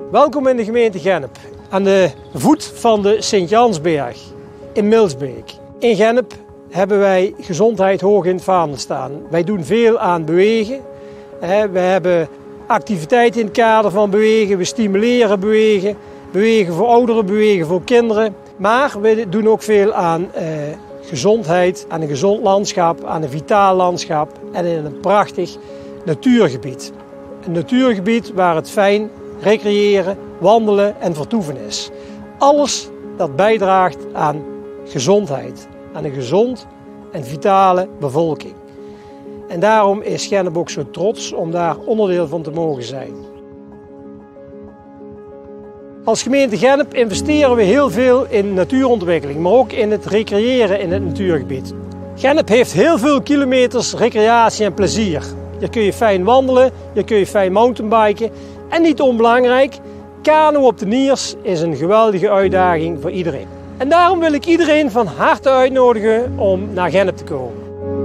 Welkom in de gemeente Gennep, aan de voet van de Sint-Jansberg in Milsbeek. In Gennep hebben wij gezondheid hoog in het vaandel staan. Wij doen veel aan bewegen. We hebben activiteiten in het kader van bewegen. We stimuleren bewegen. Bewegen voor ouderen, bewegen voor kinderen. Maar we doen ook veel aan gezondheid, aan een gezond landschap, aan een vitaal landschap en in een prachtig natuurgebied. Een natuurgebied waar het fijn recreëren, wandelen en vertoeven is. Alles dat bijdraagt aan gezondheid, aan een gezond en vitale bevolking. En daarom is Gennep ook zo trots om daar onderdeel van te mogen zijn. Als gemeente Gennep investeren we heel veel in natuurontwikkeling, maar ook in het recreëren in het natuurgebied. Gennep heeft heel veel kilometers recreatie en plezier. Hier kun je fijn wandelen, hier kun je fijn mountainbiken. En niet onbelangrijk, kano op de Niers is een geweldige uitdaging voor iedereen. En daarom wil ik iedereen van harte uitnodigen om naar Gennep te komen.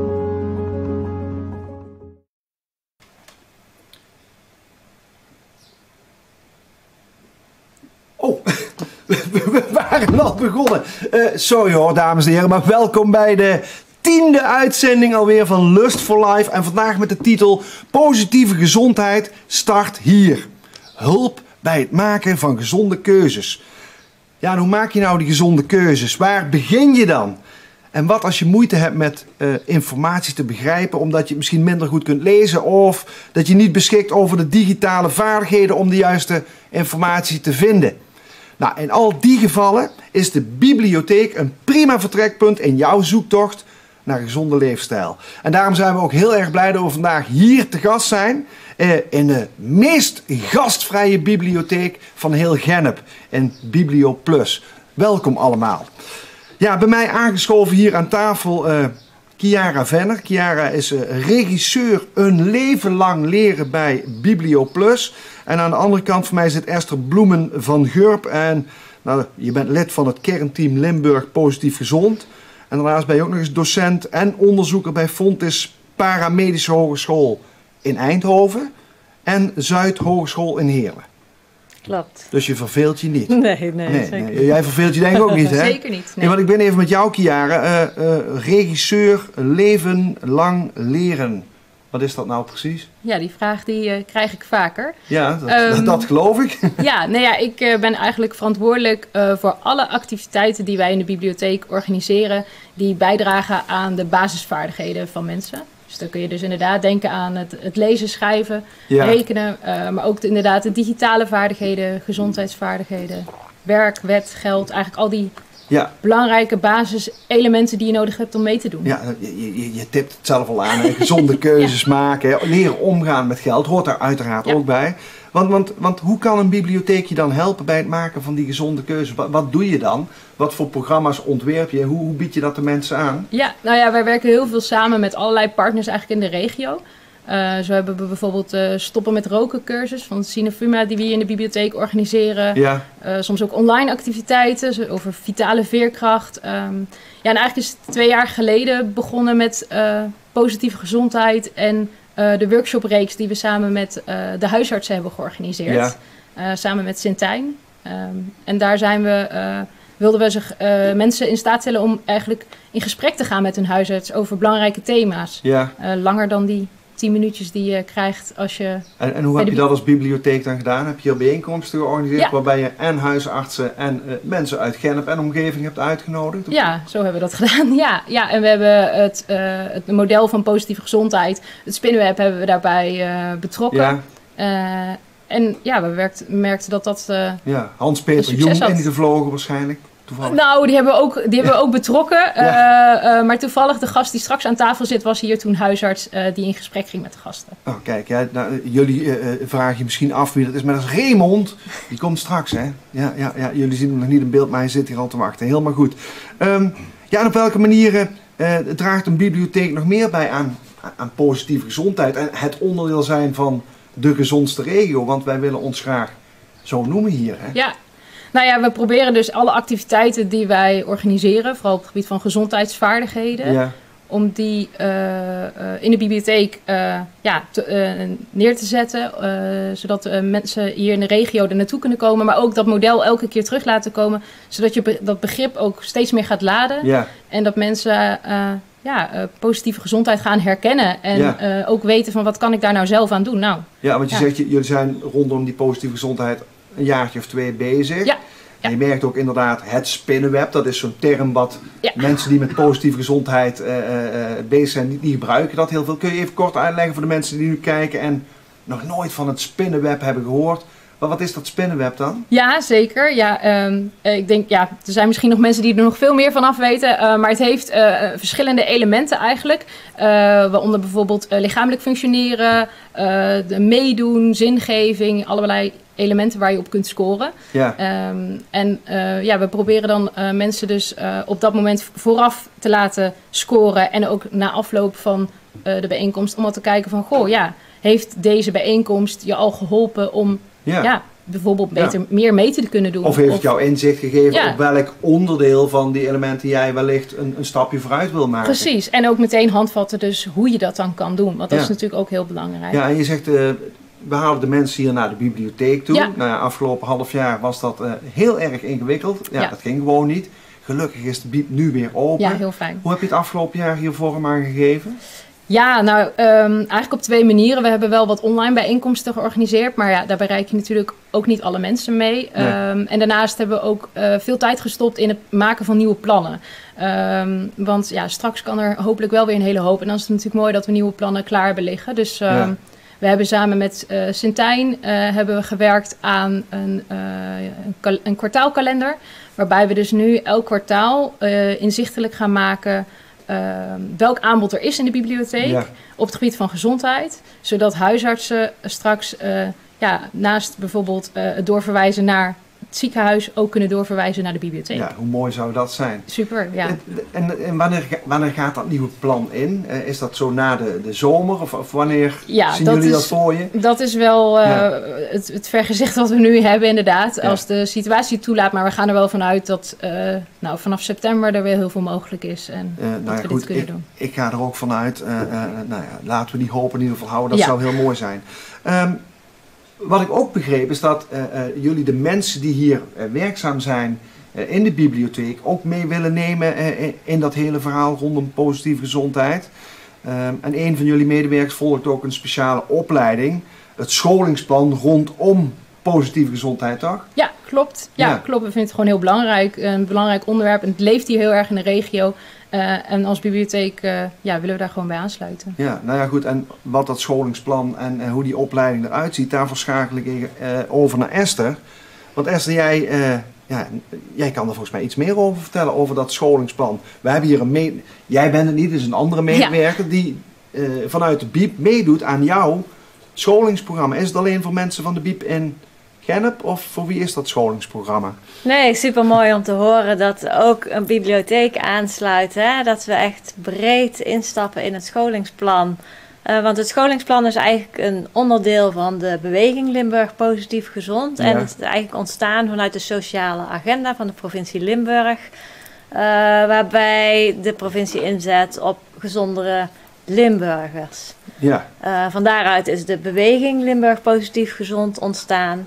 Oh, we waren al begonnen. Sorry hoor, dames en heren, maar welkom bij de 10e uitzending alweer van Lust for Life. En vandaag met de titel Positieve gezondheid start hier. Hulp bij het maken van gezonde keuzes. Ja, en hoe maak je nou die gezonde keuzes? Waar begin je dan? En wat als je moeite hebt met informatie te begrijpen omdat je het misschien minder goed kunt lezen of dat je niet beschikt over de digitale vaardigheden om de juiste informatie te vinden? Nou, in al die gevallen is de bibliotheek een prima vertrekpunt in jouw zoektocht naar een gezonde leefstijl. En daarom zijn we ook heel erg blij dat we vandaag hier te gast zijn in de meest gastvrije bibliotheek van heel Gennep, in Biblio Plus. Welkom allemaal. Ja, bij mij aangeschoven hier aan tafel Chiara Venner. Chiara is regisseur Een leven lang leren bij Biblio Plus. En aan de andere kant van mij zit Esther Bloemen van Gurp. En nou, je bent lid van het kernteam Limburg Positief Gezond. En daarnaast ben je ook nog eens docent en onderzoeker bij Fontys Paramedische Hogeschool in Eindhoven en Zuid Hogeschool in Heerlen. Klopt. Dus je verveelt je niet? Nee, zeker niet. Jij verveelt je denk ik ook niet, hè? Zeker niet. Nee. Nee, want ik ben even met jou, Chiara, regisseur Leven lang leren. Wat is dat nou precies? Ja, die vraag die krijg ik vaker. Ja, dat geloof ik. Ja, nou ja, ik ben eigenlijk verantwoordelijk voor alle activiteiten die wij in de bibliotheek organiseren, die bijdragen aan de basisvaardigheden van mensen. Dus dan kun je dus inderdaad denken aan het lezen, schrijven, rekenen, maar ook inderdaad de digitale vaardigheden, gezondheidsvaardigheden, werk, wet, geld, eigenlijk al die belangrijke basiselementen die je nodig hebt om mee te doen. Ja, je tipt het zelf al aan, hè? Gezonde keuzes maken, leren omgaan met geld, hoort daar uiteraard ook bij. Want hoe kan een bibliotheek je dan helpen bij het maken van die gezonde keuzes? Wat doe je dan? Wat voor programma's ontwerp je? Hoe bied je dat de mensen aan? Ja, nou ja, wij werken heel veel samen met allerlei partners eigenlijk in de regio. Zo hebben we bijvoorbeeld stoppen met roken cursus van Cinefuma die we hier in de bibliotheek organiseren. Ja. Soms ook online activiteiten over vitale veerkracht. En eigenlijk is het 2 jaar geleden begonnen met positieve gezondheid en de workshopreeks die we samen met de huisartsen hebben georganiseerd. Ja. Samen met Sintijn. En daar wilden we mensen in staat stellen om eigenlijk in gesprek te gaan met hun huisarts over belangrijke thema's. Ja. Langer dan die 10 minuutjes die je krijgt als je... En hoe heb je dat als bibliotheek dan gedaan? Heb je hier bijeenkomsten georganiseerd waarbij je en huisartsen en mensen uit Gennep en omgeving hebt uitgenodigd? Ja, zo hebben we dat gedaan. Ja, en we hebben het model van positieve gezondheid, het Spinnenweb hebben we daarbij betrokken. Ja. En ja, we merkten dat Hans-Peter Jong ingevlogen waarschijnlijk. Toevallig. Nou, die hebben we ook betrokken. Maar toevallig de gast die straks aan tafel zit, was hier toen huisarts die in gesprek ging met de gasten. Oh, kijk, jullie vragen je misschien af wie dat is, maar dat is Raymond. Die komt straks, hè? Ja, jullie zien hem nog niet in beeld, maar hij zit hier al te wachten. Helemaal goed. En op welke manieren draagt een bibliotheek nog meer bij aan positieve gezondheid en het onderdeel zijn van de gezondste regio? Want wij willen ons graag zo noemen hier, hè? Ja. Nou ja, we proberen dus alle activiteiten die wij organiseren, vooral op het gebied van gezondheidsvaardigheden, om die in de bibliotheek neer te zetten. Zodat mensen hier in de regio er naartoe kunnen komen. Maar ook dat model elke keer terug laten komen. Zodat je dat begrip ook steeds meer gaat laden. Ja. En dat mensen positieve gezondheid gaan herkennen. En ook weten van wat kan ik daar nou zelf aan doen. Nou, ja, want je zegt, jullie zijn rondom die positieve gezondheid een jaartje of 2 bezig. Ja. En je merkt ook inderdaad het spinnenweb. Dat is zo'n term wat mensen die met positieve gezondheid bezig zijn niet gebruiken dat heel veel. Kun je even kort uitleggen voor de mensen die nu kijken en nog nooit van het spinnenweb hebben gehoord? Maar wat is dat spinnenweb dan? Ja, zeker. Ja, ik denk, er zijn misschien nog mensen die er nog veel meer van af weten. Maar het heeft verschillende elementen eigenlijk. Waaronder bijvoorbeeld lichamelijk functioneren, meedoen, zingeving, allerlei elementen waar je op kunt scoren. Ja. We proberen dan mensen dus op dat moment vooraf te laten scoren. En ook na afloop van de bijeenkomst om al te kijken van, heeft deze bijeenkomst je al geholpen om bijvoorbeeld meer mee te kunnen doen? Of heeft het jou inzicht gegeven op welk onderdeel van die elementen jij wellicht een stapje vooruit wil maken? Precies, en ook meteen handvatten dus hoe je dat dan kan doen. Want dat is natuurlijk ook heel belangrijk. Ja, en je zegt, we halen de mensen hier naar de bibliotheek toe. Ja. Nou ja, afgelopen half jaar was dat heel erg ingewikkeld. Ja, dat ging gewoon niet. Gelukkig is de bieb nu weer open. Ja, heel fijn. Hoe heb je het afgelopen jaar hier vorm aan gegeven? Ja, nou eigenlijk op 2 manieren. We hebben wel wat online bijeenkomsten georganiseerd. Maar daar bereik je natuurlijk ook niet alle mensen mee. Nee. En daarnaast hebben we ook veel tijd gestopt in het maken van nieuwe plannen. Want straks kan er hopelijk wel weer een hele hoop. En dan is het natuurlijk mooi dat we nieuwe plannen klaar hebben liggen. Dus we hebben samen met Sintijn hebben we gewerkt aan een kwartaalkalender. Waarbij we dus nu elk kwartaal inzichtelijk gaan maken welk aanbod er is in de bibliotheek op het gebied van gezondheid. Zodat huisartsen straks naast bijvoorbeeld het doorverwijzen naar het ziekenhuis ook kunnen doorverwijzen naar de bibliotheek. Ja, hoe mooi zou dat zijn? Super, ja. En wanneer gaat dat nieuwe plan in? Is dat zo na de zomer of wanneer zien jullie dat voor je? Dat is wel het vergezicht wat we nu hebben inderdaad. Ja. Als de situatie het toelaat, maar we gaan er wel vanuit dat vanaf september er weer heel veel mogelijk is en dat we dit kunnen doen. Ik ga er ook vanuit. Laten we die hoop in ieder geval houden. Dat zou heel mooi zijn. Wat ik ook begreep is dat jullie de mensen die hier werkzaam zijn in de bibliotheek ook mee willen nemen in dat hele verhaal rondom positieve gezondheid. En een van jullie medewerkers volgt ook een speciale opleiding, het scholingsplan rondom positieve gezondheid, toch? Ja, klopt. Ja, klopt. We vinden het gewoon heel belangrijk. Een belangrijk onderwerp en het leeft hier heel erg in de regio. En als bibliotheek willen we daar gewoon bij aansluiten. Ja, nou ja goed. En wat dat scholingsplan en hoe die opleiding eruit ziet, daarvoor schakel ik over naar Esther. Want Esther, jij kan er volgens mij iets meer over vertellen, over dat scholingsplan. We hebben hier jij bent het niet, het is een andere medewerker die vanuit de BIEB meedoet aan jouw scholingsprogramma. Is het alleen voor mensen van de BIEB in Gennep of voor wie is dat scholingsprogramma? Nee, super mooi om te horen dat ook een bibliotheek aansluit. Hè? Dat we echt breed instappen in het scholingsplan. Want het scholingsplan is eigenlijk een onderdeel van de beweging Limburg Positief Gezond. En het is eigenlijk ontstaan vanuit de sociale agenda van de provincie Limburg. Waarbij de provincie inzet op gezondere Limburgers. Ja. Van daaruit is de beweging Limburg Positief Gezond ontstaan.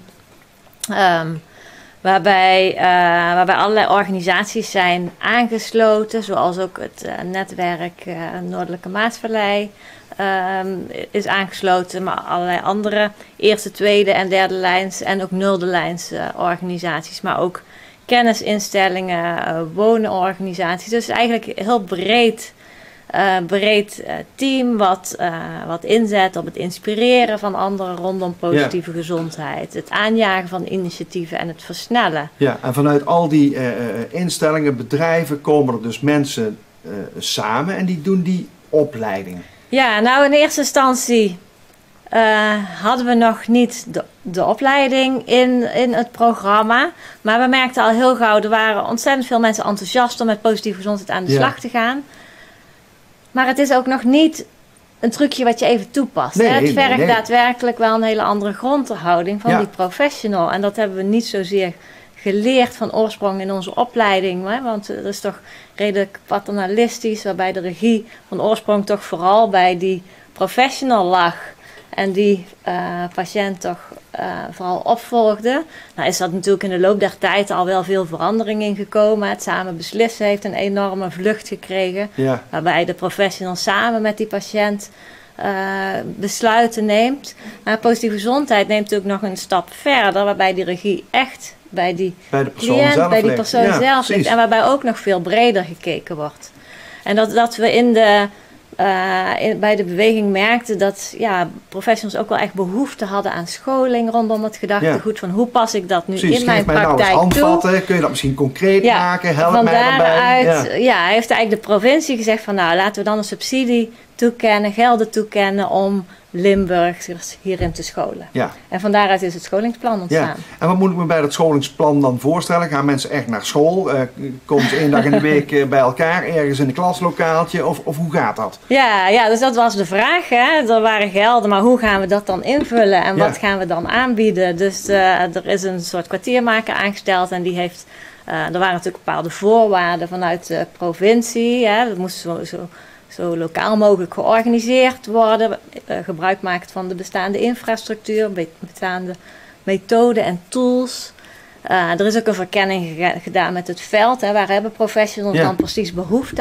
Waarbij allerlei organisaties zijn aangesloten, zoals ook het netwerk Noordelijke Maasvallei is aangesloten, maar allerlei andere eerste, tweede en derde lijns en ook nulde lijns organisaties, maar ook kennisinstellingen, wonenorganisaties. Dus eigenlijk heel breed team wat inzet op het inspireren van anderen rondom positieve gezondheid. Het aanjagen van initiatieven en het versnellen. Ja, en vanuit al die instellingen, bedrijven komen er dus mensen samen en die doen die opleiding. Ja, nou in eerste instantie hadden we nog niet de opleiding in het programma. Maar we merkten al heel gauw, er waren ontzettend veel mensen enthousiast om met positieve gezondheid aan de slag te gaan. Maar het is ook nog niet een trucje wat je even toepast. Nee, het vergt daadwerkelijk wel een hele andere grondhouding van die professional. En dat hebben we niet zozeer geleerd van oorsprong in onze opleiding. Hè? Want het is toch redelijk paternalistisch, waarbij de regie van oorsprong toch vooral bij die professional lag. En die patiënt toch vooral opvolgde. Nou is dat natuurlijk in de loop der tijd al wel veel verandering in gekomen. Het samen beslissen heeft een enorme vlucht gekregen. Ja. Waarbij de professional samen met die patiënt besluiten neemt. Maar positieve gezondheid neemt natuurlijk nog een stap verder. Waarbij die regie echt bij de cliënt, bij die persoon zelf ligt. En waarbij ook nog veel breder gekeken wordt. En dat we bij de beweging merkten dat professionals ook wel echt behoefte hadden aan scholing rondom het gedachtegoed van hoe pas ik dat nu in mijn praktijk handvatten, kun je dat misschien concreet maken, help mij daarbij. Hij heeft eigenlijk de provincie gezegd van laten we dan een subsidie toekennen, gelden toekennen om Limburgers hierin te scholen. Ja. En van daaruit is het scholingsplan ontstaan. Ja. En wat moet ik me bij dat scholingsplan dan voorstellen? Gaan mensen echt naar school? Komen ze 1 dag in de week bij elkaar, ergens in een klaslokaaltje? Of hoe gaat dat? Ja, dus dat was de vraag. Hè? Er waren gelden, maar hoe gaan we dat dan invullen? En wat gaan we dan aanbieden? Dus er is een soort kwartiermaker aangesteld en die heeft... er waren natuurlijk bepaalde voorwaarden vanuit de provincie. Hè? Dat moest zo lokaal mogelijk georganiseerd worden. Gebruik maken van de bestaande infrastructuur, bestaande methoden en tools. Er is ook een verkenning gedaan met het veld. Hè, waar hebben professionals dan precies behoefte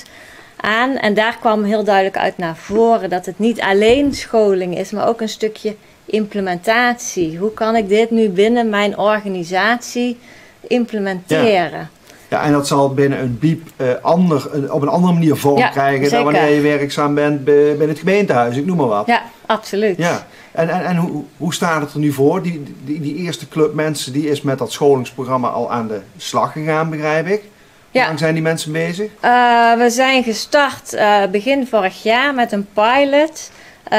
aan? En daar kwam heel duidelijk uit naar voren dat het niet alleen scholing is, maar ook een stukje implementatie. Hoe kan ik dit nu binnen mijn organisatie implementeren? Ja, en dat zal binnen een BIEB op een andere manier vorm krijgen dan wanneer je werkzaam bent bij het gemeentehuis, ik noem maar wat. Ja, absoluut. Ja. En hoe staat het er nu voor? Die eerste club mensen die is met dat scholingsprogramma al aan de slag gegaan, begrijp ik. Hoe lang zijn die mensen bezig? We zijn gestart begin vorig jaar met een pilot.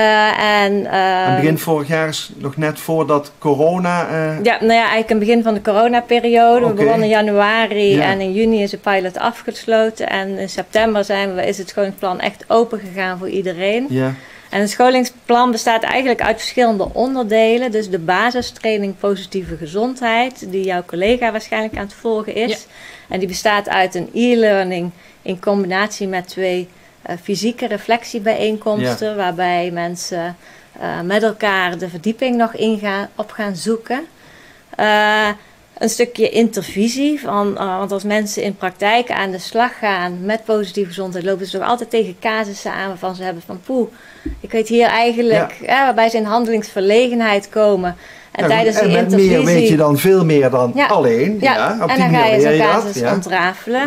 En begin vorig jaar is nog net voordat corona... eigenlijk een begin van de coronaperiode. We begonnen in januari en in juni is de pilot afgesloten. En in september is het scholingsplan echt open gegaan voor iedereen. Ja. En het scholingsplan bestaat eigenlijk uit verschillende onderdelen. Dus de basistraining positieve gezondheid, die jouw collega waarschijnlijk aan het volgen is. Ja. En die bestaat uit een e-learning in combinatie met 2... fysieke reflectiebijeenkomsten, waarbij mensen met elkaar de verdieping nog op gaan zoeken. Een stukje intervisie, want als mensen in praktijk aan de slag gaan met positieve gezondheid, lopen ze toch altijd tegen casussen aan waarvan ze hebben van ik weet hier eigenlijk, waarbij ze in handelingsverlegenheid komen. En tijdens die intervisie... meer weet je dan veel meer dan alleen. Ja, op en die dan ga je zo'n casus ontrafelen.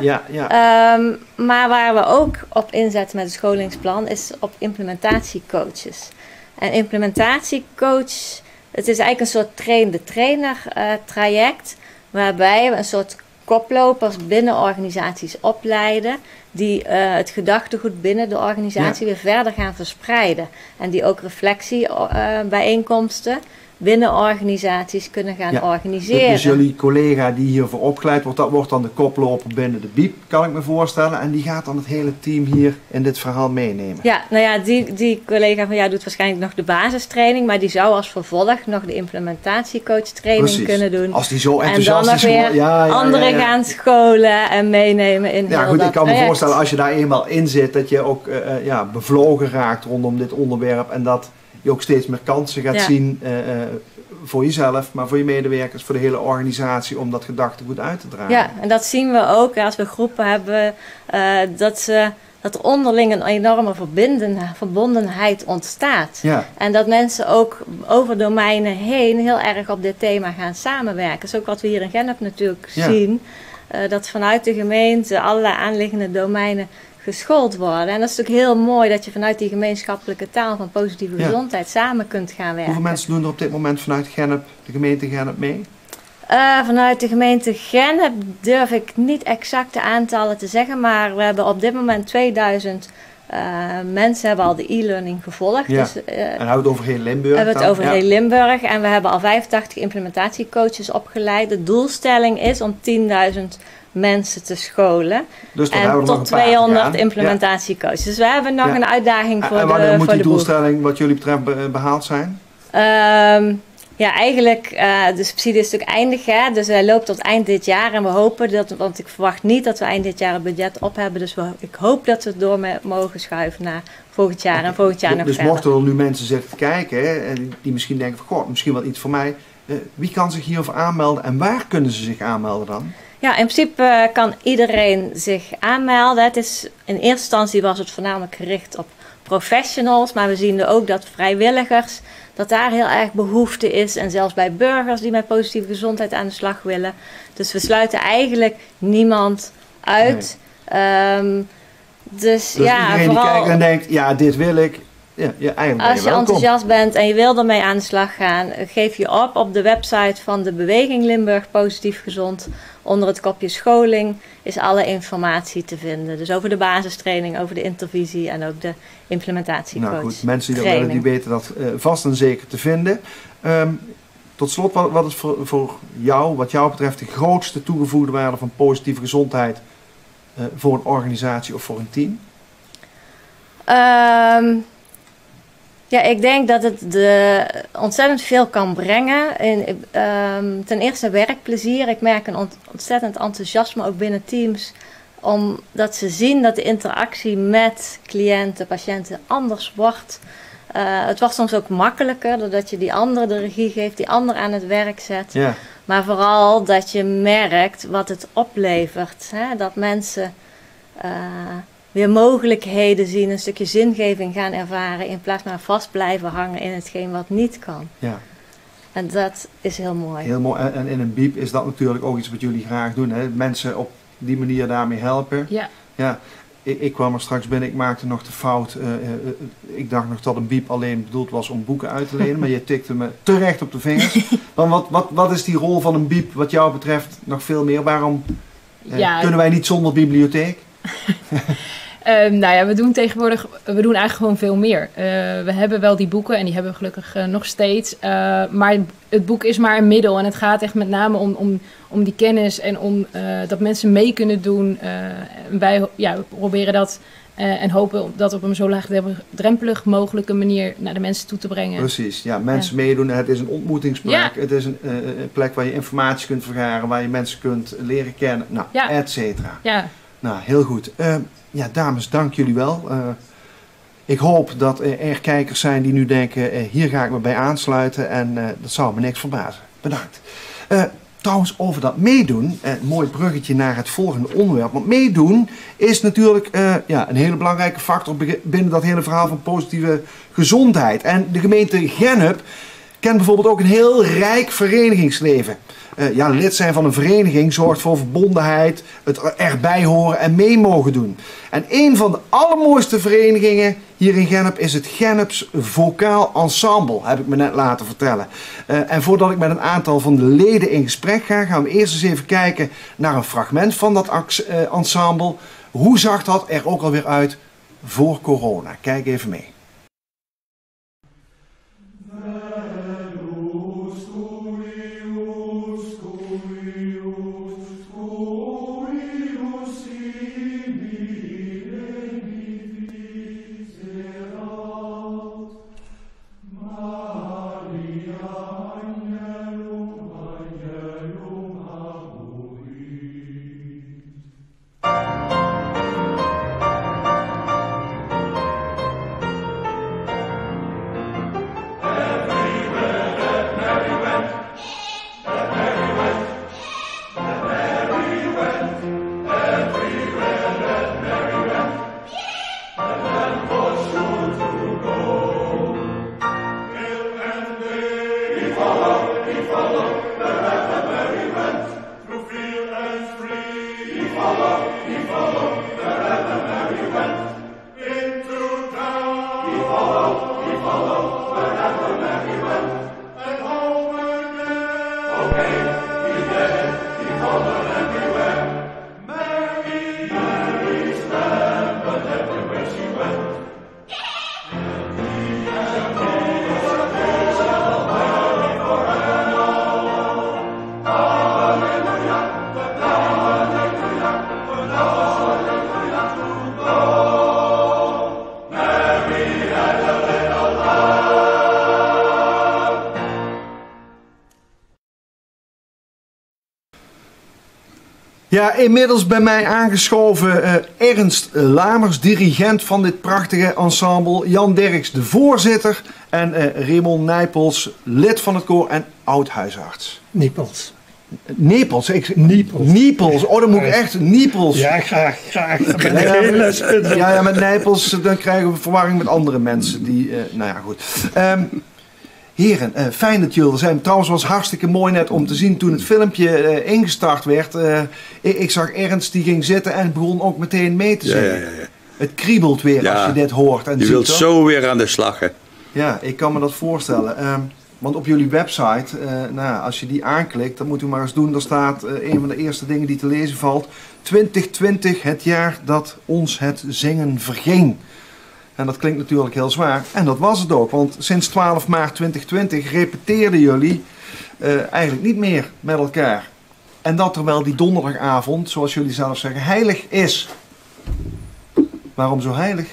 Maar waar we ook op inzetten met het scholingsplan is op implementatiecoaches. En implementatiecoach, het is eigenlijk een soort train-de-trainer traject, waarbij we een soort koplopers binnen organisaties opleiden, die het gedachtegoed binnen de organisatie weer verder gaan verspreiden. En die ook reflectiebijeenkomsten binnen organisaties kunnen gaan organiseren. Dus jullie collega die hiervoor opgeleid wordt, dat wordt dan de koploper binnen de BIEB, kan ik me voorstellen. En die gaat dan het hele team hier in dit verhaal meenemen. Ja, die collega van jou doet waarschijnlijk nog de basistraining, maar die zou als vervolg nog de implementatiecoach training kunnen doen. Als die zo enthousiast is. En dan nog weer anderen gaan scholen en meenemen in heel goed, dat ik kan me traject. voorstellen als je daar eenmaal in zit, dat je ook bevlogen raakt rondom dit onderwerp en dat je ook steeds meer kansen gaat zien voor jezelf, maar voor je medewerkers, voor de hele organisatie, om dat gedachtegoed uit te dragen. Ja, en dat zien we ook als we groepen hebben, dat er onderling een enorme verbondenheid ontstaat. Ja. En dat mensen ook over domeinen heen heel erg op dit thema gaan samenwerken. Dat is ook wat we hier in Gennep natuurlijk zien. Dat vanuit de gemeente allerlei aanliggende domeinen geschoold worden. En dat is natuurlijk heel mooi dat je vanuit die gemeenschappelijke taal van positieve gezondheid samen kunt gaan werken. Hoeveel mensen doen er op dit moment vanuit Gennep, de gemeente Gennep mee? Vanuit de gemeente Gennep durf ik niet exacte aantallen te zeggen, maar we hebben op dit moment 2000 mensen hebben al de e-learning gevolgd. Ja. Dus, en hebben we het over heel Limburg? We hebben het over heel Limburg en we hebben al 85 implementatiecoaches opgeleid. De doelstelling is om 10.000 mensen te scholen. Dus en tot 200 implementatiecoaches. Dus we hebben nog een uitdaging voor de boeg. En wanneer moet die doelstelling wat jullie betreft behaald zijn? Ja, eigenlijk, de subsidie is natuurlijk eindig, hè? Dus hij loopt tot eind dit jaar en we hopen dat, want ik verwacht niet dat we eind dit jaar het budget op hebben, dus ik hoop dat we het door mogen schuiven naar volgend jaar en volgend jaar nog dus verder. mochten er nu mensen zitten te kijken hè, en die misschien denken van, goh, misschien wel iets voor mij, wie kan zich hierover aanmelden en waar kunnen ze zich aanmelden dan? Ja, in principe kan iedereen zich aanmelden. In eerste instantie was het voornamelijk gericht op professionals, maar we zien ook dat vrijwilligers, dat daar heel erg behoefte is en zelfs bij burgers die met positieve gezondheid aan de slag willen. Dus we sluiten eigenlijk niemand uit. Nee. Dus ja, iedereen vooral, die kijkt en denkt, ja, dit wil ik. Ja, eigenlijk als je enthousiast bent en je wil ermee aan de slag gaan, geef je op de website van de Beweging Limburg Positief Gezond. Onder het kopje scholing is alle informatie te vinden. Dus over de basistraining, over de intervisie en ook de implementatiecoach. Nou goed, mensen die dat willen, die weten dat vast en zeker te vinden. Tot slot, wat is voor jou, wat jou betreft, de grootste toegevoegde waarde van positieve gezondheid voor een organisatie of voor een team? Ja, ik denk dat het ontzettend veel kan brengen. Ten eerste werkplezier. Ik merk een ontzettend enthousiasme ook binnen teams. Omdat ze zien dat de interactie met cliënten, patiënten anders wordt. Het wordt soms ook makkelijker doordat je die ander de regie geeft, die ander aan het werk zet. Ja. Maar vooral dat je merkt wat het oplevert. Hè? Dat mensen weer mogelijkheden zien, een stukje zingeving gaan ervaren in plaats van vast blijven hangen in hetgeen wat niet kan. Ja. En dat is heel mooi. Heel mooi. En in een biep is dat natuurlijk ook iets wat jullie graag doen. Hè? Mensen op die manier daarmee helpen. Ja. Ja. Ik kwam er straks binnen, ik maakte nog de fout. Ik dacht nog dat een biep alleen bedoeld was om boeken uit te lenen, maar je tikte me terecht op de vingers. Want wat is die rol van een biep wat jou betreft nog veel meer? Waarom kunnen wij niet zonder bibliotheek? Nou ja, we doen eigenlijk gewoon veel meer. We hebben wel die boeken en die hebben we gelukkig nog steeds. Maar het boek is maar een middel en het gaat echt met name om die kennis en om dat mensen mee kunnen doen. Wij proberen dat en hopen dat op een zo laagdrempelig mogelijke manier naar de mensen toe te brengen. Precies, ja, mensen meedoen. Het is een ontmoetingsplek. Ja. Het is een plek waar je informatie kunt vergaren, waar je mensen kunt leren kennen, et cetera. Ja. Nou, heel goed. Ja, dames, dank jullie wel. Ik hoop dat er kijkers zijn die nu denken, hier ga ik me bij aansluiten en dat zou me niks verbazen. Bedankt. Trouwens, over dat meedoen, een mooi bruggetje naar het volgende onderwerp. Want meedoen is natuurlijk een hele belangrijke factor binnen dat hele verhaal van positieve gezondheid. En de gemeente Gennep kent bijvoorbeeld ook een heel rijk verenigingsleven. Lid zijn van een vereniging zorgt voor verbondenheid, het erbij horen en mee mogen doen. En een van de allermooiste verenigingen hier in Gennep is het Genneps Vocaal Ensemble, heb ik me net laten vertellen. En voordat ik met een aantal van de leden in gesprek ga, gaan we eerst eens even kijken naar een fragment van dat ensemble. Hoe zag dat er ook alweer uit voor corona? Kijk even mee. Ja, inmiddels bij mij aangeschoven Ernst Lamers, dirigent van dit prachtige ensemble. Jan Dirks, de voorzitter. En Raymond Nijpels, lid van het koor en oud-huisarts. Niepels. Niepels? Niepels. Niepels. Oh, dan moet ik echt Niepels. Ja, graag. Ja, met Nijpels dan krijgen we verwarring met andere mensen. Die, nou ja, goed. Heren, fijn dat jullie er zijn. Trouwens was hartstikke mooi net om te zien toen het filmpje ingestart werd. Ik zag Ernst die ging zitten en begon ook meteen mee te zingen. Ja. Het kriebelt weer als je dit hoort. En je wilt zo weer aan de slag. Hè? Ja, ik kan me dat voorstellen. Want op jullie website, als je die aanklikt, dan moet u maar eens doen. Daar staat een van de eerste dingen die te lezen valt. 2020, het jaar dat ons het zingen verging. En dat klinkt natuurlijk heel zwaar. En dat was het ook. Want sinds 12 maart 2020 repeteerden jullie eigenlijk niet meer met elkaar. En dat terwijl die donderdagavond, zoals jullie zelf zeggen, heilig is. Waarom zo heilig?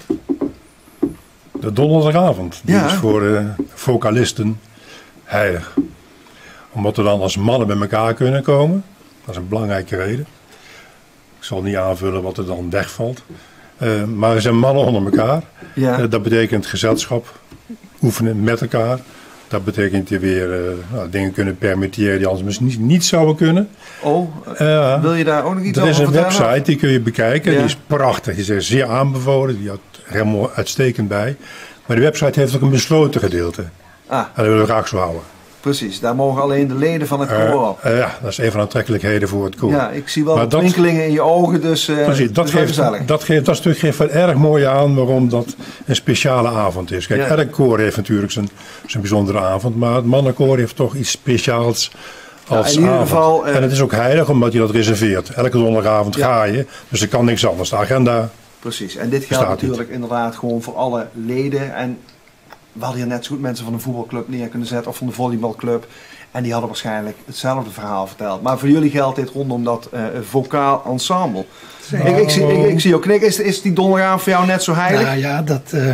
De donderdagavond. Die is voor vocalisten heilig. Omdat we dan als mannen bij elkaar kunnen komen. Dat is een belangrijke reden. Ik zal niet aanvullen wat er dan wegvalt. Maar er zijn mannen onder elkaar. Ja. Dat betekent gezelschap, oefenen met elkaar. Dat betekent je weer dingen kunnen permitteren die anders misschien niet zouden kunnen. Wil je daar ook nog iets over vertellen? Er is een website, die kun je bekijken. Die is prachtig. Die is zeer aanbevolen. Die houdt er helemaal uitstekend bij. Maar de website heeft ook een besloten gedeelte. En dat willen we graag zo houden. Precies, daar mogen alleen de leden van het koor op. Ja, dat is een van de aantrekkelijkheden voor het koor. Ja, ik zie wel twinkelingen in je ogen, dus precies, dat stuk geeft wel erg mooi aan waarom dat een speciale avond is. Kijk, elk koor heeft natuurlijk zijn bijzondere avond, maar het mannenkoor heeft toch iets speciaals als in ieder geval, en het is ook heilig omdat je dat reserveert. Elke donderdagavond ga je, dus er kan niks anders. De agenda. Precies, en dit geldt natuurlijk inderdaad gewoon voor alle leden. En we hadden hier net zo goed mensen van een voetbalclub neer kunnen zetten of van de volleybalclub. En die hadden waarschijnlijk hetzelfde verhaal verteld. Maar voor jullie geldt dit rondom dat vocaal ensemble. Ik zie ook knikken. Is die donderdagavond voor jou net zo heilig? Nou ja,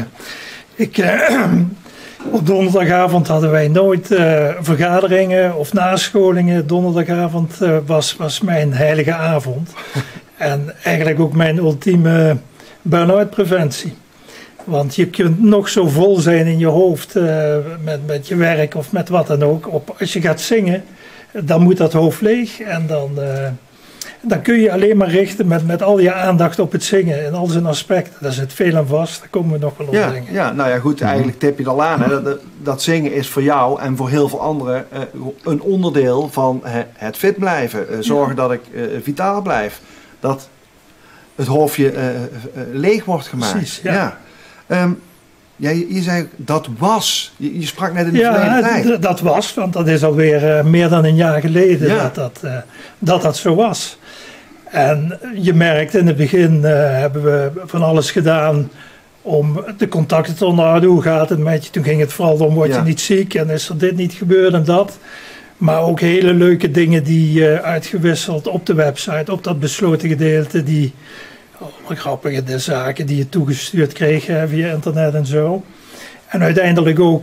op donderdagavond hadden wij nooit vergaderingen of nascholingen. Donderdagavond was mijn heilige avond. En eigenlijk ook mijn ultieme burn-out preventie. Want je kunt nog zo vol zijn in je hoofd met je werk of met wat dan ook. Als je gaat zingen, dan moet dat hoofd leeg. En dan kun je alleen maar richten met al je aandacht op het zingen. En al zijn aspecten. Daar zit veel aan vast. Daar komen we nog wel op dingen. Ja, nou ja goed, eigenlijk tip je er al aan. Hè. Dat zingen is voor jou en voor heel veel anderen een onderdeel van het fit blijven. Zorgen dat ik vitaal blijf. Dat het hoofdje leeg wordt gemaakt. Precies, ja. Je zei dat was. Je sprak net in de verleden tijd. Dat was, want dat is alweer meer dan een jaar geleden dat zo was. En je merkt in het begin hebben we van alles gedaan om de contacten te onderhouden. Hoe gaat het met je? Toen ging het vooral om, word je niet ziek en is er dit niet gebeurd en dat. Maar ook hele leuke dingen die uitgewisseld op de website, op dat besloten gedeelte, die allemaal grappige zaken die je toegestuurd kreeg via internet en zo. En uiteindelijk ook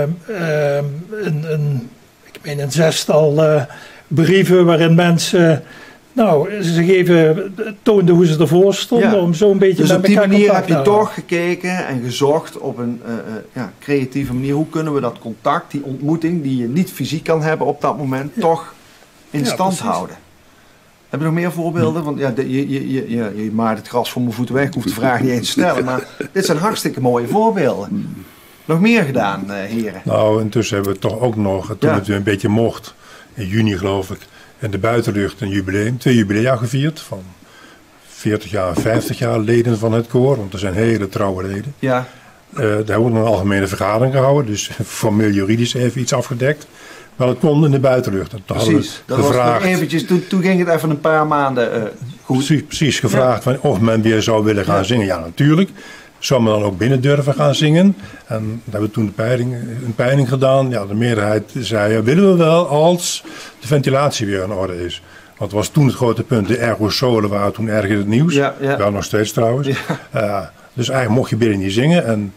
een 6-tal brieven waarin mensen, ze toonden hoe ze ervoor stonden om zo een beetje dus met elkaar contact te houden. Dus op die manier heb je toch gekeken en gezocht op een creatieve manier. Hoe kunnen we dat contact, die ontmoeting die je niet fysiek kan hebben op dat moment, toch in stand houden? Heb je nog meer voorbeelden? Want je maait het gras voor mijn voeten weg. Ik hoef de vraag niet eens te stellen. Maar dit zijn hartstikke mooie voorbeelden. Nog meer gedaan, heren? Nou, intussen hebben we toch ook nog, toen het weer een beetje mocht, in juni geloof ik, in de buitenlucht een jubileum, 2 jubilea gevierd. Van 40 jaar, 50 jaar leden van het koor. Want er zijn hele trouwe leden. Ja. Daar hebben we ook nog een algemene vergadering gehouden. Dus formeel juridisch even iets afgedekt. Maar het kon in de buitenlucht. Precies, dat was eventjes, toen ging het even een paar maanden goed. Precies, gevraagd of men weer zou willen gaan zingen. Ja, natuurlijk. Zou men dan ook binnen durven gaan zingen? En daar hebben we toen een peiling gedaan. Ja, de meerderheid zei, willen we wel als de ventilatie weer in orde is. Want het was toen het grote punt. De aerosolen waren toen erg in het nieuws. Ja. Wel nog steeds trouwens. Ja. Dus eigenlijk mocht je binnen niet zingen. En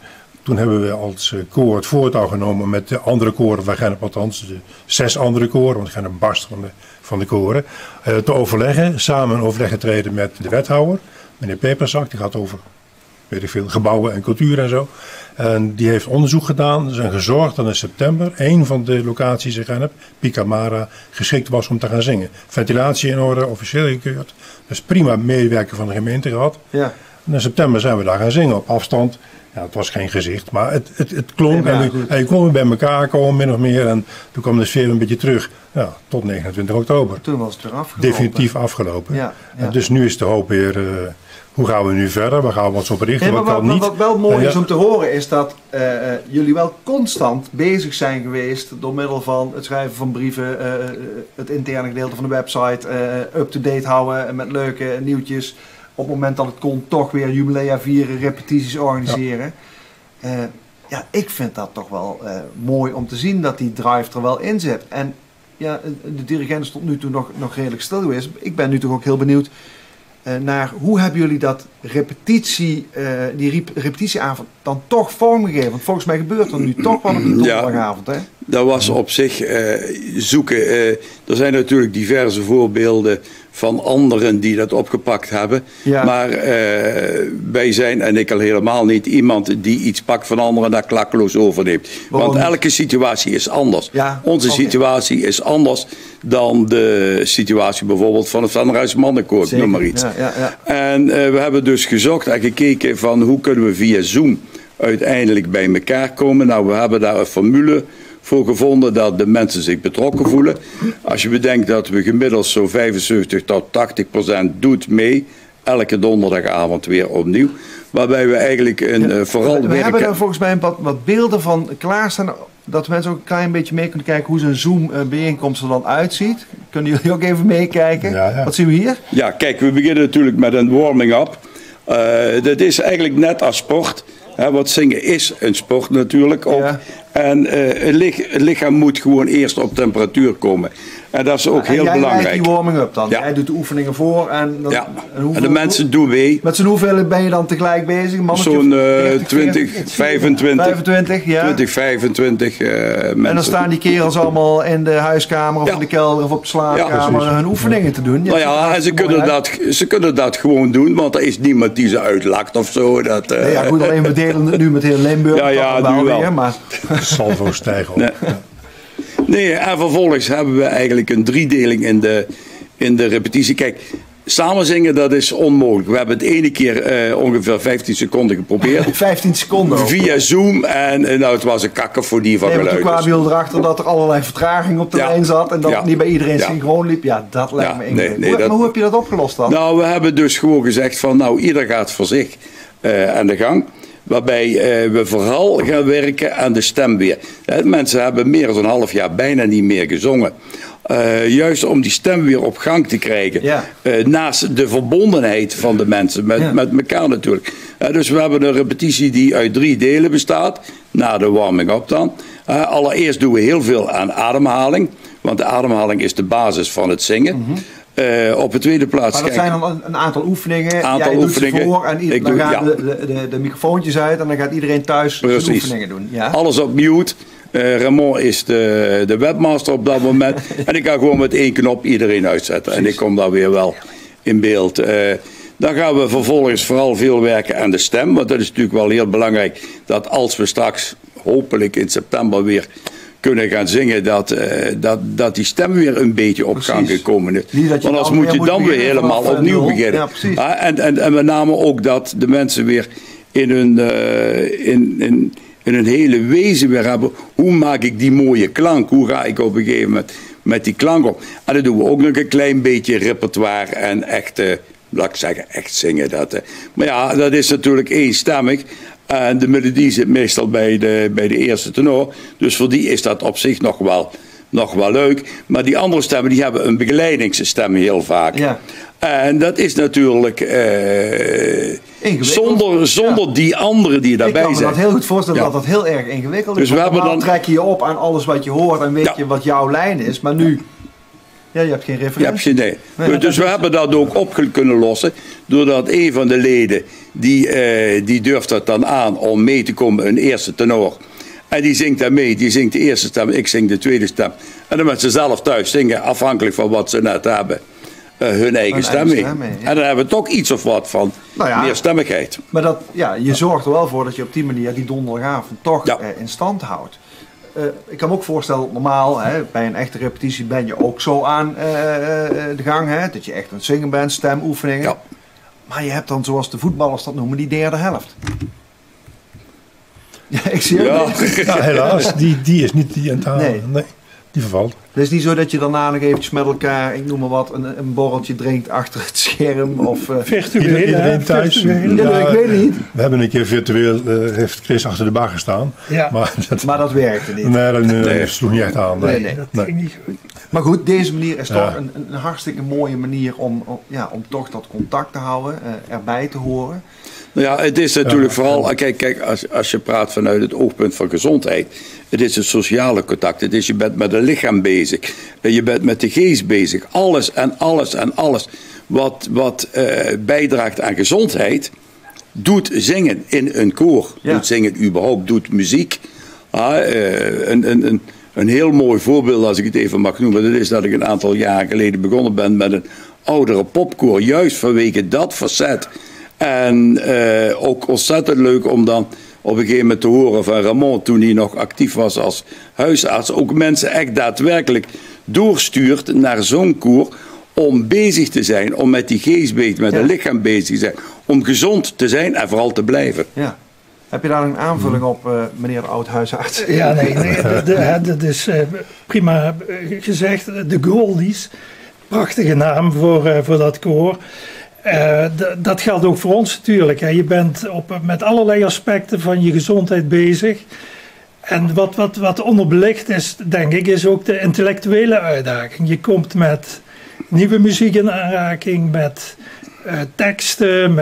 Toen hebben we als koor het voortouw genomen met de andere koren van Gennep, althans de 6 andere koren, want Gennep barst van de koren, te overleggen, samen in overleg getreden met de wethouder, meneer Peperzak, die gaat over, weet ik veel, gebouwen en cultuur en zo. En die heeft onderzoek gedaan en gezorgd dat in september een van de locaties in Gennep, Picamara, geschikt was om te gaan zingen. Ventilatie in orde, officieel gekeurd, dus prima medewerking van de gemeente gehad. Ja. En in september zijn we daar gaan zingen op afstand. Ja, het was geen gezicht, maar het klonk en je kon weer bij elkaar komen, min of meer. En toen kwam de sfeer een beetje terug, ja, tot 29 oktober. Toen was het weer afgelopen. Definitief afgelopen. Ja, ja. Dus nu is de hoop weer, hoe gaan we nu verder? Waar gaan we ons op richten? Wat wel mooi is om te horen is dat jullie wel constant bezig zijn geweest door middel van het schrijven van brieven, het interne gedeelte van de website, up-to-date houden met leuke nieuwtjes. Op het moment dat het kon, toch weer jubilea vieren, repetities organiseren. Ja, ik vind dat toch wel mooi om te zien dat die drive er wel in zit. En ja, de dirigent is tot nu toe nog redelijk stil geweest. Ik ben nu toch ook heel benieuwd naar hoe hebben jullie dat die repetitieavond dan toch vormgegeven? Want volgens mij gebeurt er nu toch wel op die donderdagavond. Hè? Dat was op zich zoeken. Er zijn natuurlijk diverse voorbeelden van anderen die dat opgepakt hebben. Ja. Maar wij zijn, en ik al helemaal niet, iemand die iets pakt van anderen en daar klakkeloos overneemt. Want elke situatie is anders. Ja, onze situatie is anders dan de situatie bijvoorbeeld van het Van Ruijs Mannenkoor, noem maar iets. Ja, ja, ja. En we hebben dus gezocht en gekeken van hoe kunnen we via Zoom uiteindelijk bij elkaar komen. Nou, we hebben daar een formule voor gevonden dat de mensen zich betrokken voelen. Als je bedenkt dat we gemiddeld zo'n 75 tot 80% doet mee, elke donderdagavond weer opnieuw. Waarbij we eigenlijk vooral we hebben daar volgens mij wat beelden van klaarstaan, dat mensen ook een klein beetje mee kunnen kijken hoe zo'n Zoom bijeenkomst er dan uitziet. Kunnen jullie ook even meekijken? Ja. Wat zien we hier? Ja, kijk, we beginnen natuurlijk met een warming-up. Dat is eigenlijk net als sport. Want zingen is een sport natuurlijk ook. Ja. En het lichaam moet gewoon eerst op temperatuur komen. En dat is ook heel belangrijk. Jij leidt die warming-up dan? Ja. Jij doet de oefeningen voor. En de mensen doen mee. Met z'n hoeveel ben je dan tegelijk bezig? Zo'n 20, 25. Ja. 20, 25 mensen. En dan staan die kerels allemaal in de huiskamer of in de kelder of op de slaapkamer hun oefeningen te doen. Nou ja, en ze kunnen dat gewoon doen, want er is niemand die ze uitlacht of zo. Dat, ja, goed, alleen we delen het nu met heel Limburg. Ja, nu wel. Weer, maar... Salvo stijgen. Nee. Nee, en vervolgens hebben we eigenlijk een driedeling in de repetitie. Kijk, samen zingen, dat is onmogelijk. We hebben het ene keer ongeveer 15 seconden geprobeerd. 15 seconden ook. Via Zoom. En nou, het was een kakofonie van geluid. Toen kwamen jullie erachter dat er allerlei vertraging op de lijn zat. En dat het niet bij iedereen synchroon liep. Ja, dat lijkt me ingewikkeld. Maar hoe heb je dat opgelost dan? Nou, we hebben dus gewoon gezegd van, nou, ieder gaat voor zich aan de gang. Waarbij we vooral gaan werken aan de stem weer. Mensen hebben meer dan een half jaar bijna niet meer gezongen. Juist om die stem weer op gang te krijgen. Ja. Naast de verbondenheid van de mensen met elkaar natuurlijk. Dus we hebben een repetitie die uit 3 delen bestaat. Na de warming-up dan. Allereerst doen we heel veel aan ademhaling. Want de ademhaling is de basis van het zingen. Mm-hmm. Op de tweede plaats. Maar dat zijn dan een aantal oefeningen. Jij doet ze voor en dan gaan de microfoontjes uit en dan gaat iedereen thuis de oefeningen doen. Ja? Alles op mute. Ramon is de webmaster op dat moment. En ik ga gewoon met 1 knop iedereen uitzetten. Precies. En ik kom daar weer wel in beeld. Dan gaan we vervolgens vooral veel werken aan de stem. Want dat is natuurlijk wel heel belangrijk. Dat als we straks hopelijk in september weer kunnen gaan zingen, dat die stem weer een beetje op gang gekomen is. Want anders moet je dan weer helemaal opnieuw beginnen. Ja, en met name ook dat de mensen weer in hun hele wezen weer hebben. Hoe maak ik die mooie klank? Hoe ga ik op een gegeven moment met die klank op? En dan doen we ook nog een klein beetje repertoire en echt, laat ik zeggen, echt zingen. Maar ja, dat is natuurlijk eenstemmig. En de melodie zit meestal bij de eerste tenor. Dus voor die is dat op zich nog wel leuk. Maar die andere stemmen die hebben een begeleidingsstem heel vaak. Ja. En dat is natuurlijk zonder die anderen die daarbij zijn. Ik kan me dat heel goed voorstellen dat dat heel erg ingewikkeld is. Dus normaal trek je je op aan alles wat je hoort en weet je wat jouw lijn is. Maar nu Ja, je hebt geen referentie. Nee. Dus we hebben dat ook op kunnen lossen. Doordat een van de leden, die durft dat dan aan om mee te komen, een eerste tenor. En die zingt daar mee. Die zingt de eerste stem, ik zing de tweede stem. En dan met ze zelf thuis zingen, afhankelijk van wat ze net hebben. Hun eigen stem mee. En dan hebben we toch iets of wat van meerstemmigheid. Maar je zorgt er wel voor dat je op die manier die donderdagavond toch in stand houdt. Ik kan me ook voorstellen, normaal bij een echte repetitie ben je ook zo aan de gang. Dat je echt aan het zingen bent, stemoefeningen. Ja. Maar je hebt dan, zoals de voetballers dat noemen, die derde helft. Ja, ik zie helaas, die is niet die aan het halen. Nee, die vervalt. Het is niet zo dat je daarna nog eventjes met elkaar, ik noem maar wat, een borreltje drinkt achter het scherm. Of virtueel, iedereen thuis. Ik weet het niet. We hebben een keer virtueel, heeft Chris achter de bar gestaan. Ja. Maar dat werkte niet. Nee, dat sloeg niet echt aan. Nee. Dat ging niet goed. Maar goed, deze manier is toch een hartstikke mooie manier om toch dat contact te houden, erbij te horen. Nou ja, het is natuurlijk vooral, kijk, als je praat vanuit het oogpunt van gezondheid, het is het sociale contact, het is je bent met het lichaam bezig, je bent met de geest bezig, alles wat bijdraagt aan gezondheid, doet zingen in een koor, doet zingen überhaupt, doet muziek. Een heel mooi voorbeeld, als ik het even mag noemen, dat is dat ik een aantal jaren geleden begonnen ben met een oudere popkoor, juist vanwege dat facet. En ook ontzettend leuk om dan op een gegeven moment te horen van Ramon, toen hij nog actief was als huisarts, ook mensen echt daadwerkelijk doorstuurt naar zo'n koor om bezig te zijn, om met die geest bezig, met het lichaam bezig te zijn, om gezond te zijn en vooral te blijven. Ja. Heb je daar een aanvulling op, meneer de oud-huisarts? Ja, nee, dat is prima gezegd. De Goldies, prachtige naam voor dat koor. Dat geldt ook voor ons natuurlijk. Hè. Je bent met allerlei aspecten van je gezondheid bezig. En wat onderbelicht is, denk ik, is ook de intellectuele uitdaging. Je komt met nieuwe muziek in aanraking, met teksten,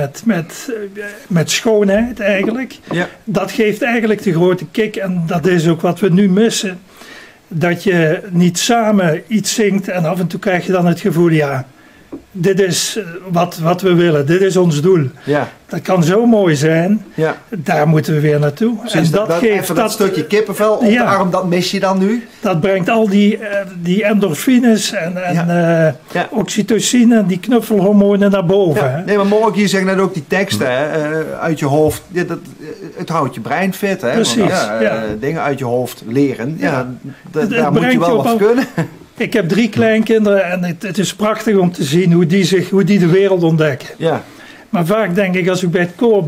met schoonheid eigenlijk. Ja. Dat geeft eigenlijk de grote kick en dat is ook wat we nu missen. Dat je niet samen iets zingt en af en toe krijg je dan het gevoel, ja, dit is wat we willen, dit is ons doel. Ja. Dat kan zo mooi zijn, daar moeten we weer naartoe. Precies, en dat geeft dat stukje kippenvel op de arm, dat mis je dan nu? Dat brengt al die endorfines en oxytocine, die knuffelhormonen naar boven. Ja. Nee, maar morgen, je zegt net ook die teksten uit je hoofd, het houdt je brein fit. Hè? Precies. Want, dingen uit je hoofd leren, daar moet je wel wat kunnen. Ik heb 3 kleinkinderen en het is prachtig om te zien hoe die de wereld ontdekken. Ja. Maar vaak denk ik, als ik bij het koor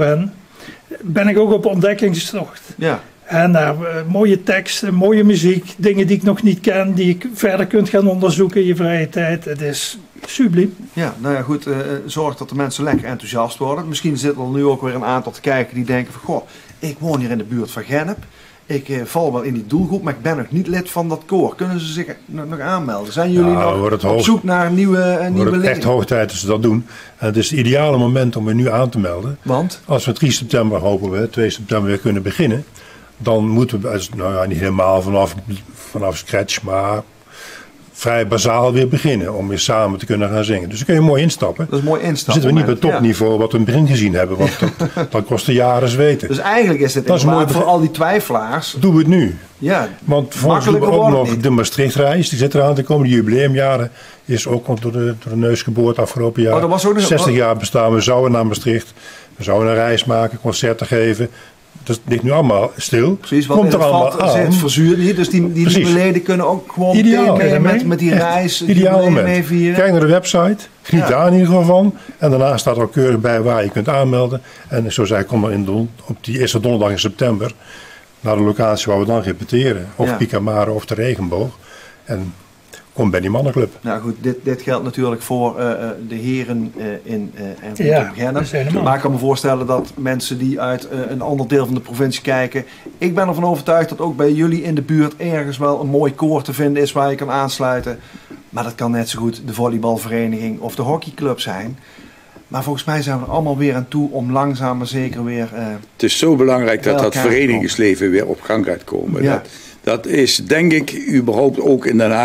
ben ik ook op ontdekkingstocht. Ja. En mooie teksten, mooie muziek, dingen die ik nog niet ken, die ik verder kunt gaan onderzoeken in je vrije tijd. Het is subliem. Ja, nou ja, goed, zorg dat de mensen lekker enthousiast worden. Misschien zitten er nu ook weer een aantal te kijken die denken van, goh, ik woon hier in de buurt van Gennep. Ik val wel in die doelgroep, maar ik ben nog niet lid van dat koor. Kunnen ze zich nog aanmelden? Zijn jullie nog op zoek naar nieuwe leden? Het wordt echt hoog tijd dat ze dat doen. En het is het ideale moment om je nu aan te melden. Want? Als we 3 september hopen we, 2 september weer kunnen beginnen. Dan moeten we, niet helemaal vanaf scratch, maar vrij bazaal weer beginnen om weer samen te kunnen gaan zingen. Dus dan kun je mooi instappen. Dat is mooi instappen. Dan zitten we niet bij topniveau wat we in het begin gezien hebben, want dat kost jaren zweten. Dus eigenlijk is het voor al die twijfelaars. Doen we het nu. Ja, want volgens doen we ook nog de Maastrichtreis, die zit eraan te komen. De jubileumjaren is ook door de neus geboord afgelopen jaar. 60 jaar bestaan. We zouden naar Maastricht. We zouden een reis maken, concerten geven. Dat ligt nu allemaal stil. Precies, wat komt er allemaal aan. Het verzuurt niet, dus die nieuwe leden kunnen ook gewoon meteen met die reis. Ideaal moment. Kijk naar de website, geniet daar in ieder geval van. En daarna staat er ook keurig bij waar je kunt aanmelden. En zo zei ik, kom maar op die eerste donderdag in september naar de locatie waar we dan repeteren. Of Picamare of de Regenboog. En kom bij die mannenclub. Nou goed, dit geldt natuurlijk voor de heren in Gennep. Maar ik kan me voorstellen dat mensen die uit een ander deel van de provincie kijken. Ik ben ervan overtuigd dat ook bij jullie in de buurt ergens wel een mooi koor te vinden is waar je kan aansluiten. Maar dat kan net zo goed de volleybalvereniging of de hockeyclub zijn. Maar volgens mij zijn we er allemaal weer aan toe om langzaam maar zeker weer... het is zo belangrijk dat verenigingsleven weer op gang gaat komen. Ja. Dat is denk ik überhaupt ook in Den Haag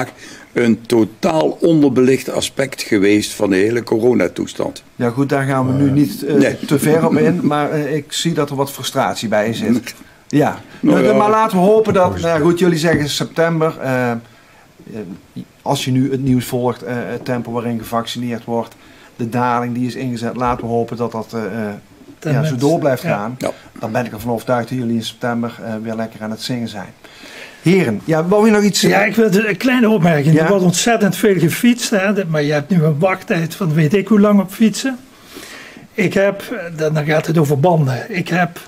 een totaal onderbelicht aspect geweest van de hele coronatoestand. Ja goed, daar gaan we nu niet te ver op in, maar ik zie dat er wat frustratie bij zit. Ja, maar laten we hopen dat, nou goed, jullie zeggen september, als je nu het nieuws volgt, het tempo waarin gevaccineerd wordt, de daling die is ingezet, laten we hopen dat dat zo door blijft gaan. Ja. Dan ben ik ervan overtuigd dat jullie in september weer lekker aan het zingen zijn. Heren, wou je nog iets zeggen? Ja, ik wil een kleine opmerking. Ja? Er wordt ontzettend veel gefietst, hè, maar je hebt nu een wachttijd van weet ik hoe lang op fietsen. Ik heb, dan gaat het over banden, ik heb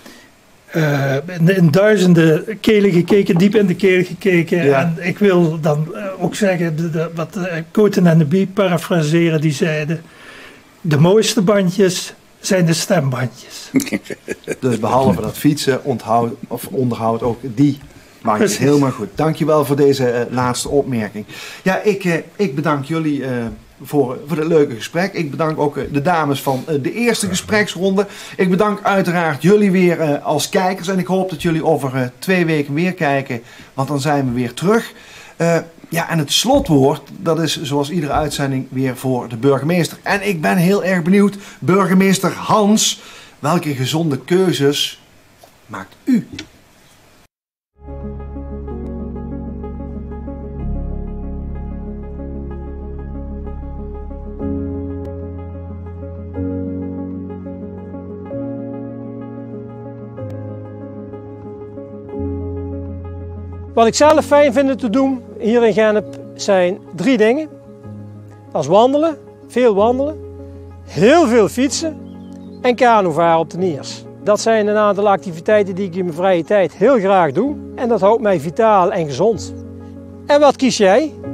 in duizenden kelen gekeken, diep in de keel gekeken. Ja. En ik wil dan ook zeggen, wat Coten en de Bie parafraseren, die zeiden, de mooiste bandjes zijn de stembandjes. Dus behalve dat fietsen, onderhoud ook die bandjes. Helemaal goed. Dankjewel voor deze laatste opmerking. Ja, ik bedank jullie voor het leuke gesprek. Ik bedank ook de dames van de eerste gespreksronde. Ik bedank uiteraard jullie weer als kijkers. En ik hoop dat jullie over 2 weken weer kijken. Want dan zijn we weer terug. En het slotwoord, dat is zoals iedere uitzending weer voor de burgemeester. En ik ben heel erg benieuwd, burgemeester Hans, welke gezonde keuzes maakt u? Wat ik zelf fijn vind te doen hier in Gennep zijn 3 dingen. Dat is wandelen, veel wandelen, heel veel fietsen en kanovaren op de Niers. Dat zijn een aantal activiteiten die ik in mijn vrije tijd heel graag doe en dat houdt mij vitaal en gezond. En wat kies jij?